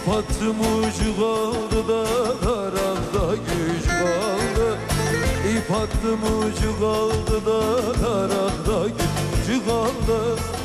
İp attım ucu kaldı da tarakta güç kaldı. İp attım ucu kaldı da tarakta güç kaldı.